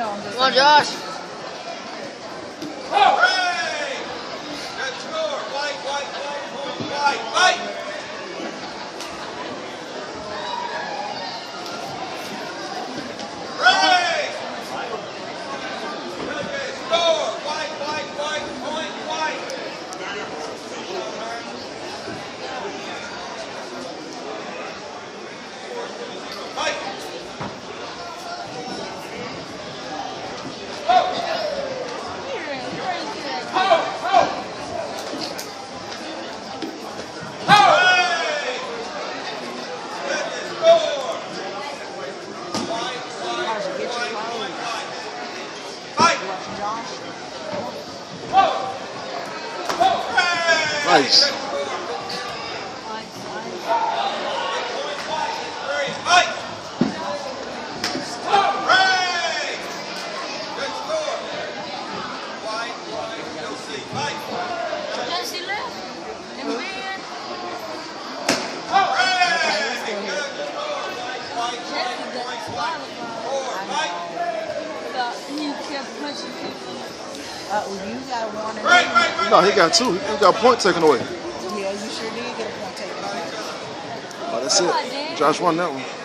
Come on, Josh. Hooray! Good score. White, white, white, point, white, white. Hooray! Good score. White, white, white, point, white. White. Nice. You got one. No, he got two. He got a point taken away. Yeah, you sure did get a point taken away. Oh, that's it. Josh won that one.